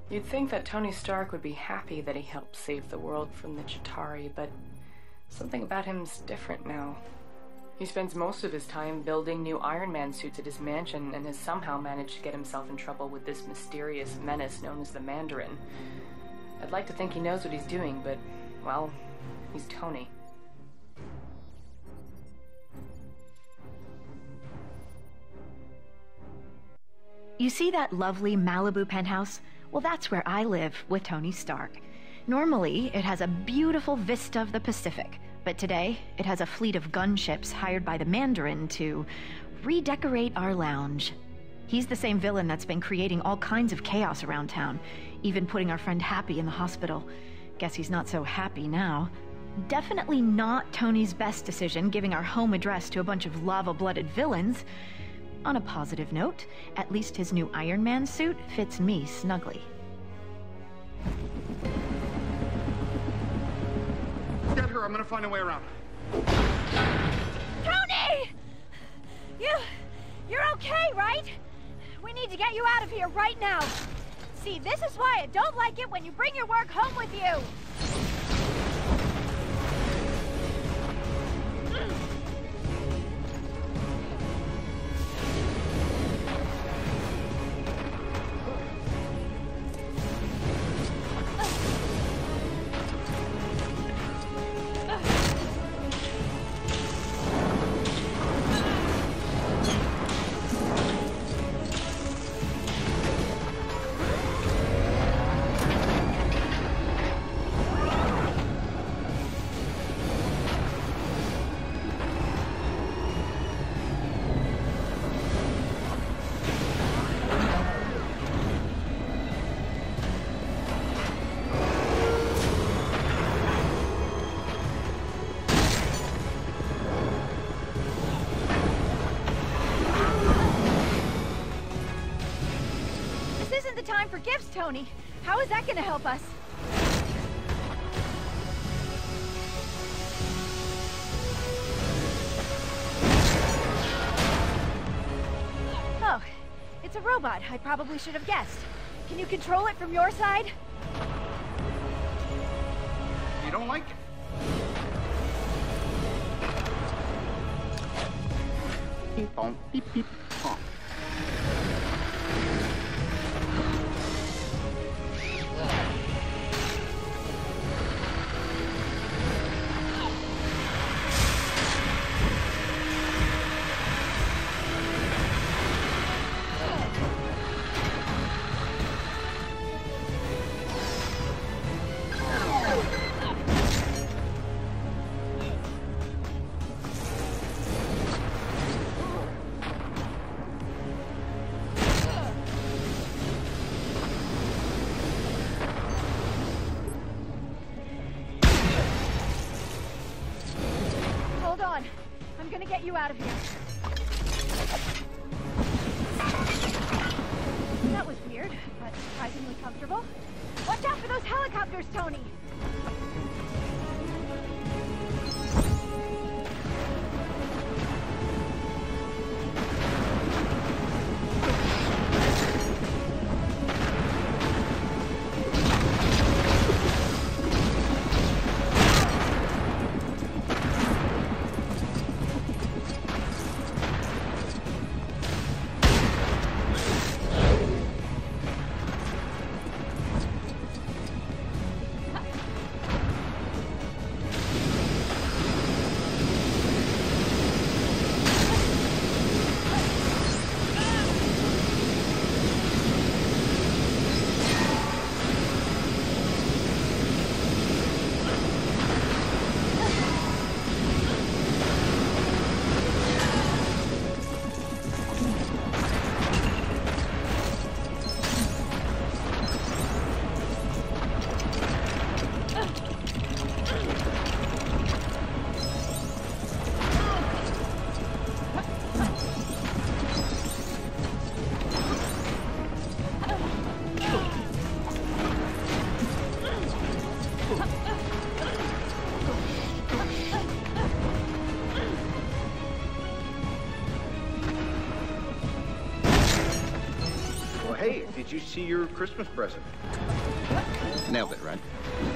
You'd think that Tony Stark would be happy that he helped save the world from the Chitauri, but something about him's different now. He spends most of his time building new Iron Man suits at his mansion and has somehow managed to get himself in trouble with this mysterious menace known as the Mandarin. I'd like to think he knows what he's doing, but, well, he's Tony. You see that lovely Malibu penthouse? Well, that's where I live with Tony Stark. Normally, it has a beautiful vista of the Pacific, but today, it has a fleet of gunships hired by the Mandarin to redecorate our lounge. He's the same villain that's been creating all kinds of chaos around town, even putting our friend Happy in the hospital. Guess he's not so happy now. Definitely not Tony's best decision giving our home address to a bunch of lava-blooded villains. On a positive note, at least his new Iron Man suit fits me snugly. Get her, I'm gonna find a way around. Tony! You're okay, right? We need to get you out of here right now. See, this is why I don't like it when you bring your work home with you. Time for gifts, Tony. How is that gonna help us? Oh, it's a robot. I probably should have guessed. Can you control it from your side? You don't like it? Beep, bonk, beep, beep, bonk. I'm gonna get you out of here. That was weird, but surprisingly comfortable. Watch out for those helicopters, Tony! hey, did you see your Christmas present? Nailed it, right?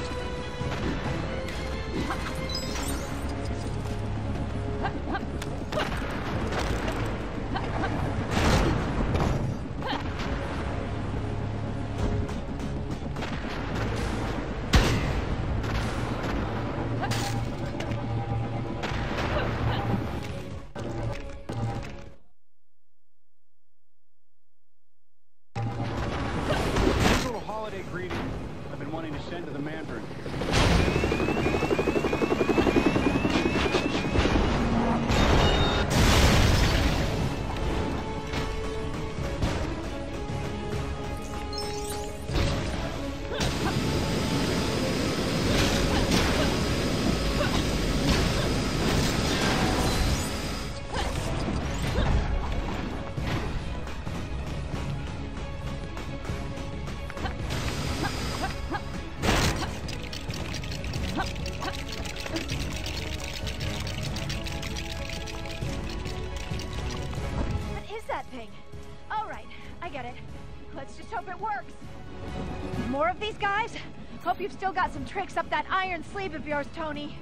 Hope you've still got some tricks up that iron sleeve of yours, Tony.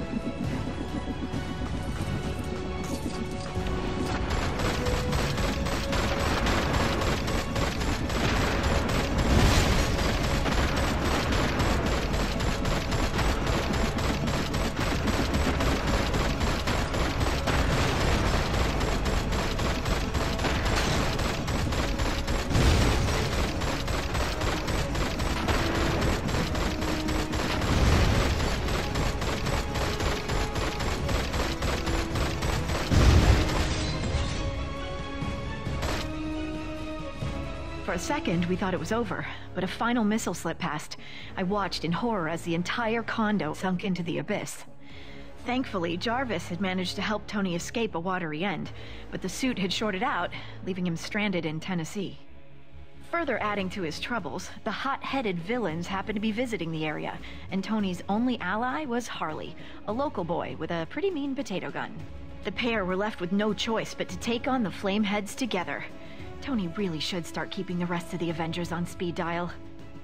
For a second, we thought it was over, but a final missile slipped past. I watched in horror as the entire condo sunk into the abyss. Thankfully, Jarvis had managed to help Tony escape a watery end, but the suit had shorted out, leaving him stranded in Tennessee. Further adding to his troubles, the hot-headed villains happened to be visiting the area, and Tony's only ally was Harley, a local boy with a pretty mean potato gun. The pair were left with no choice but to take on the Flameheads together. Tony really should start keeping the rest of the Avengers on speed dial.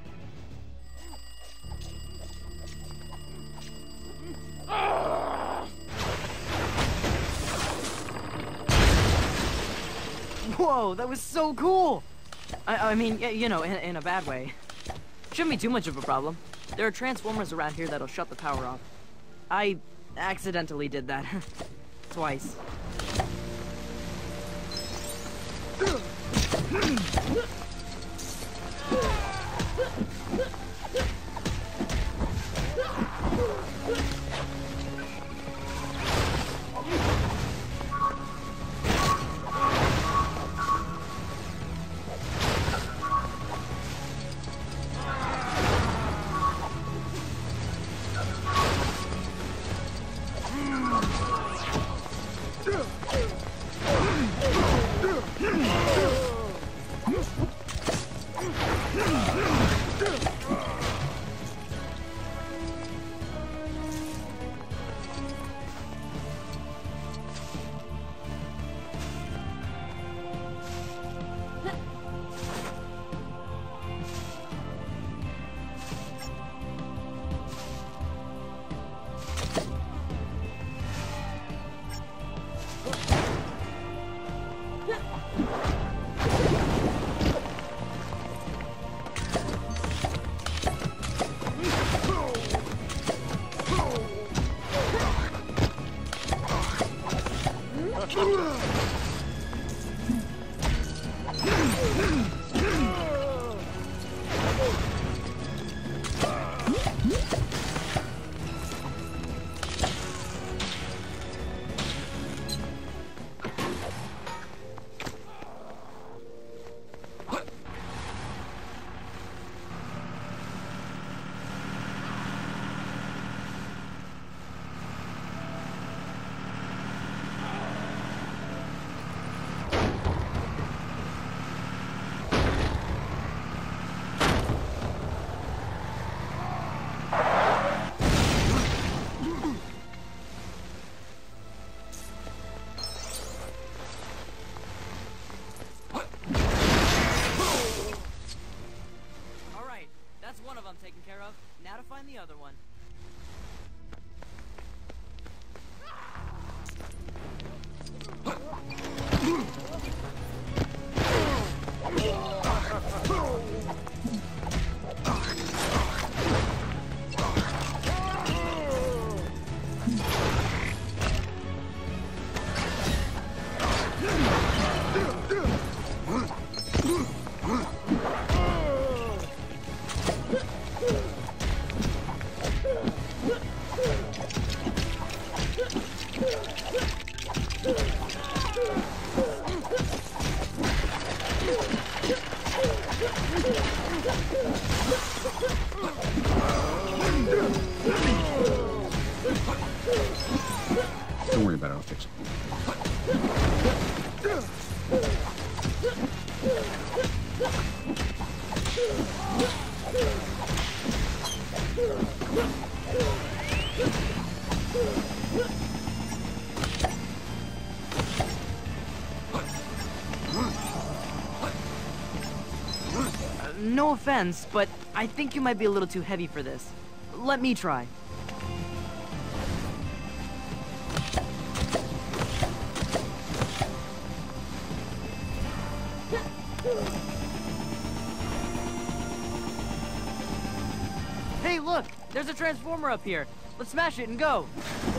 Whoa, that was so cool! I mean, you know, in a bad way. Shouldn't be too much of a problem. There are transformers around here that'll shut the power off. I accidentally did that. Twice. find the other one. Don't worry about it, I'll fix it. No offense, but I think you might be a little too heavy for this. Let me try. Hey, look! There's a transformer up here. Let's smash it and go.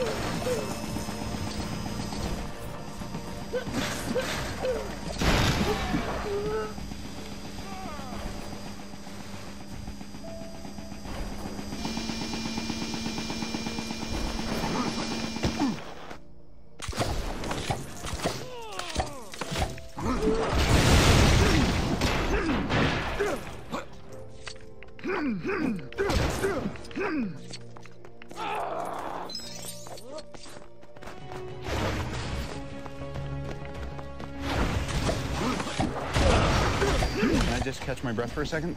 Can I just catch my breath for a second?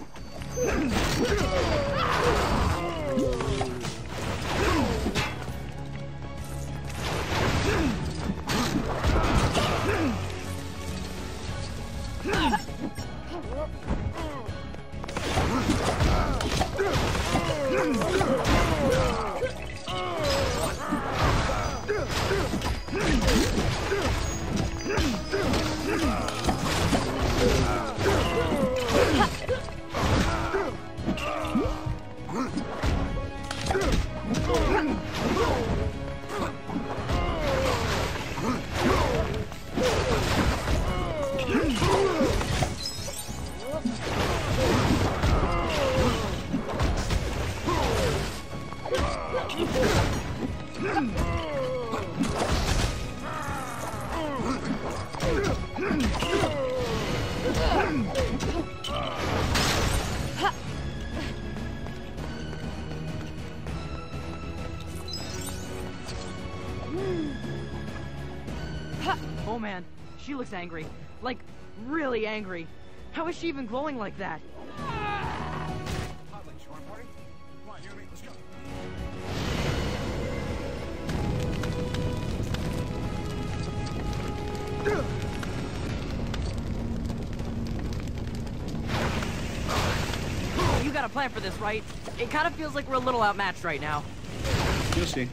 Oh man, she looks angry. Like, really angry. How is she even glowing like that? You got a plan for this, right? It kind of feels like we're a little outmatched right now. You'll see.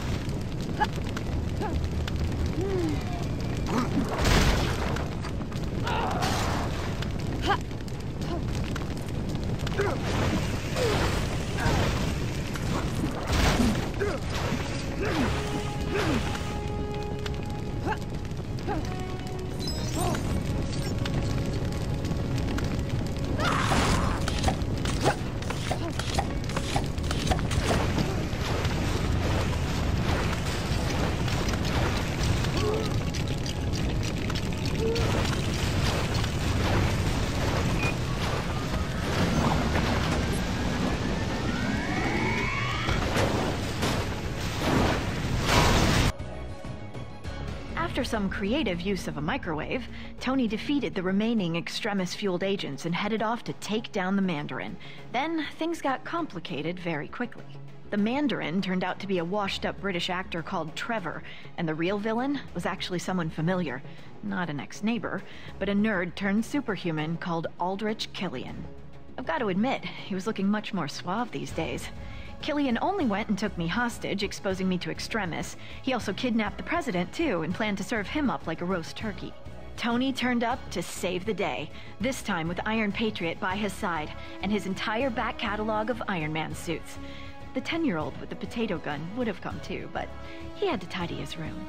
After some creative use of a microwave, Tony defeated the remaining Extremis-fueled agents and headed off to take down the Mandarin. Then, things got complicated very quickly. The Mandarin turned out to be a washed-up British actor called Trevor, and the real villain was actually someone familiar. Not an ex-neighbor, but a nerd-turned-superhuman called Aldrich Killian. I've got to admit, he was looking much more suave these days. Killian only went and took me hostage, exposing me to extremis. He also kidnapped the president, too, and planned to serve him up like a roast turkey. Tony turned up to save the day, this time with Iron Patriot by his side, and his entire back catalog of Iron Man suits. The 10-year-old with the potato gun would have come too, but he had to tidy his room.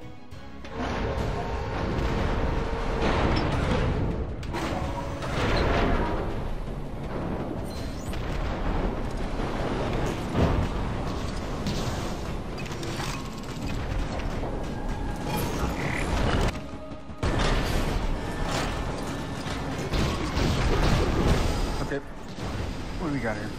Okay, what do we got here?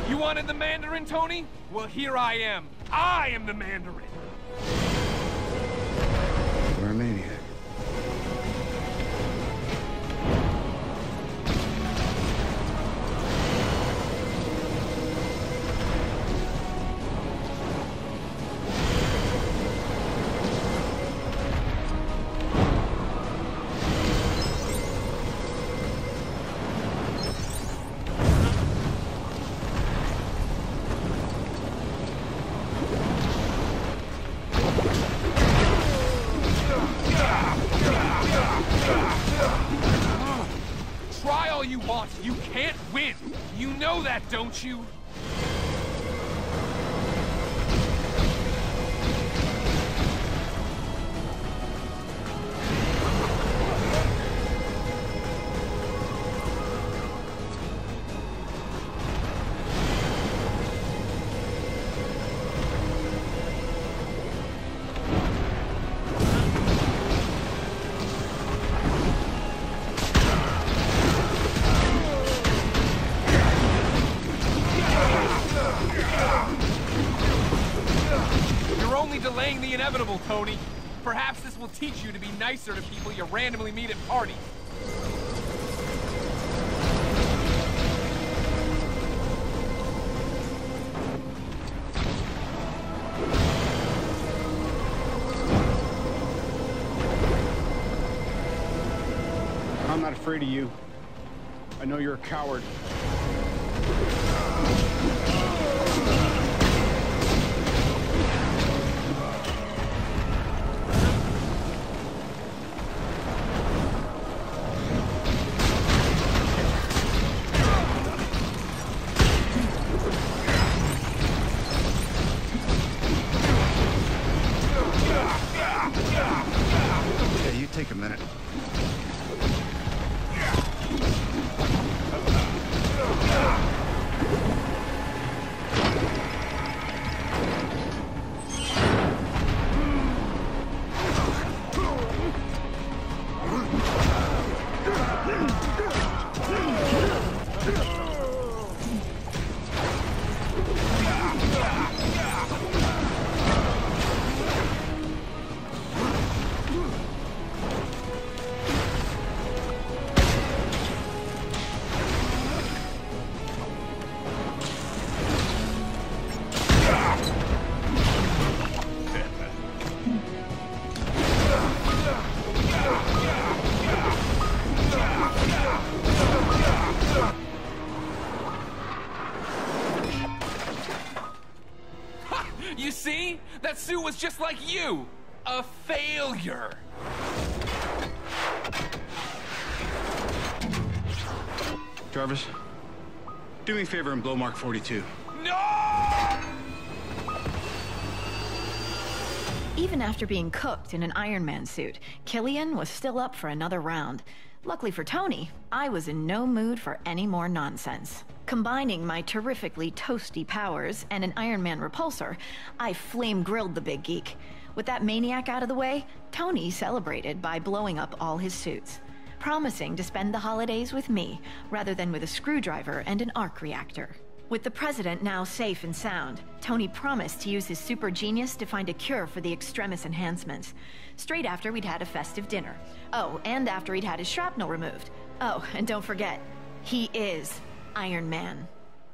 You wanted the Mandarin, Tony? Well, here I am. I am the Mandarin. You're a maniac. Try all you want. You can't win. You know that, don't you? You're only delaying the inevitable, Tony. Perhaps this will teach you to be nicer to people you randomly meet at parties. I'm not afraid of you. I know you're a coward. Yeah, you take a minute. You see? That suit was just like you! A failure! Jarvis, do me a favor and blow Mark 42. No! Even after being cooked in an Iron Man suit, Killian was still up for another round. Luckily for Tony, I was in no mood for any more nonsense. Combining my terrifically toasty powers and an Iron Man repulsor, I flame-grilled the big geek. With that maniac out of the way, Tony celebrated by blowing up all his suits, promising to spend the holidays with me rather than with a screwdriver and an arc reactor. With the president now safe and sound, Tony promised to use his super genius to find a cure for the extremis enhancements. Straight after we'd had a festive dinner. Oh, and after he'd had his shrapnel removed. Oh, and don't forget, he is Iron Man.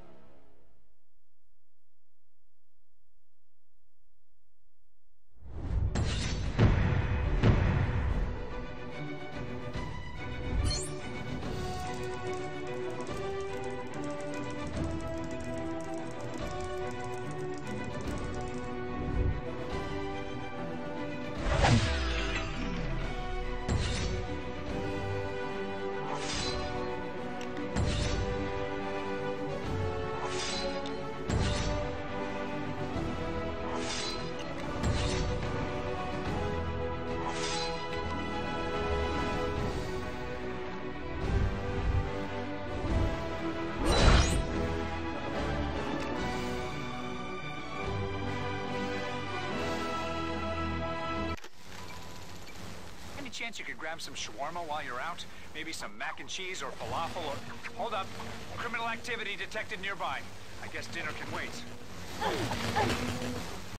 Chance you could grab some shawarma while you're out? Maybe some mac and cheese or falafel or... Hold up. Criminal activity detected nearby. I guess dinner can wait.